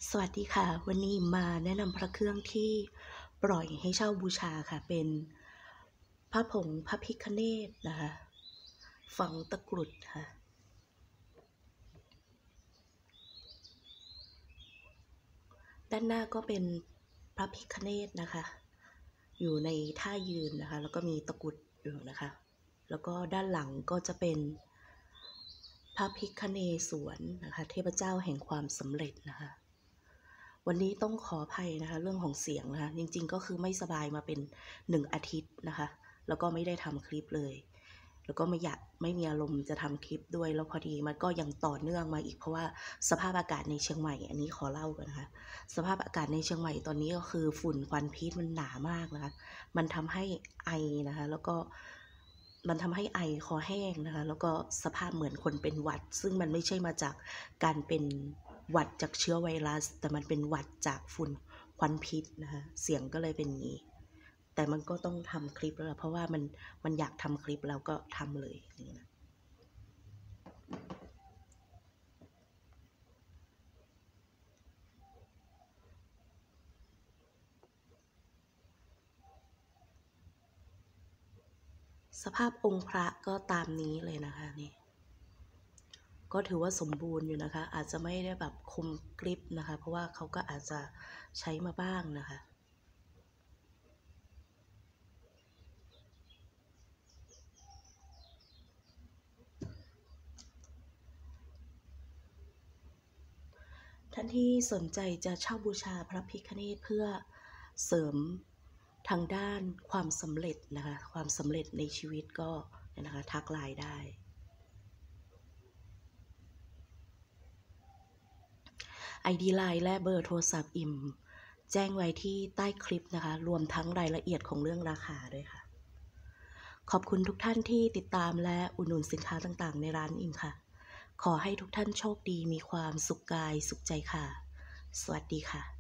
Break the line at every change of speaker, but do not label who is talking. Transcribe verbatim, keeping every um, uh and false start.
สวัสดีค่ะวันนี้มาแนะนำพระเครื่องที่ปล่อยให้เช่าบูชาค่ะเป็นพระผงพระพิฆเนศนะคะฝังตะกรุดค่ะด้านหน้าก็เป็นพระพิฆเนศนะคะอยู่ในท่ายืนนะคะแล้วก็มีตะกรุดอยู่นะคะแล้วก็ด้านหลังก็จะเป็นพระพิฆเนศวรนะคะเทพเจ้าแห่งความสำเร็จนะคะวันนี้ต้องขออภัยนะคะเรื่องของเสียงนะคะจริงๆก็คือไม่สบายมาเป็นหนึ่งอาทิตย์นะคะแล้วก็ไม่ได้ทำคลิปเลยแล้วก็ไม่อยากไม่มีอารมณ์จะทำคลิปด้วยแล้วพอดีมันก็ยังต่อเนื่องมาอีกเพราะว่าสภาพอากาศในเชียงใหม่อันนี้ขอเล่ากันนะคะสภาพอากาศในเชียงใหม่ตอนนี้ก็คือฝุ่นควันพิษมันหนามากนะคะมันทำให้ไอนะคะแล้วก็มันทำให้ไอคอแห้งนะคะแล้วก็สภาพเหมือนคนเป็นหวัดซึ่งมันไม่ใช่มาจากการเป็นหวัดจากเชื้อไวรัสแต่มันเป็นหวัดจากฝุ่นควันพิษนะคะเสียงก็เลยเป็นอย่างนี้แต่มันก็ต้องทำคลิปแล้วเพราะว่ามันมันอยากทำคลิปแล้วก็ทำเลยอย่างนี้นะสภาพองค์พระก็ตามนี้เลยนะคะนี่ก็ถือว่าสมบูรณ์อยู่นะคะอาจจะไม่ได้แบบคมกริบนะคะเพราะว่าเขาก็อาจจะใช้มาบ้างนะคะท่านที่สนใจจะเช่าบูชาพระพิฆเนศเพื่อเสริมทางด้านความสำเร็จนะคะความสำเร็จในชีวิตก็นะคะทักไลน์ได้ ไอ ดี ไลน์และเบอร์โทรศัพท์อิ่มแจ้งไว้ที่ใต้คลิปนะคะรวมทั้งรายละเอียดของเรื่องราคาด้วยค่ะขอบคุณทุกท่านที่ติดตามและอุดหนุนสินค้าต่างๆในร้านอิ่มค่ะขอให้ทุกท่านโชคดีมีความสุขกายสุขใจค่ะสวัสดีค่ะ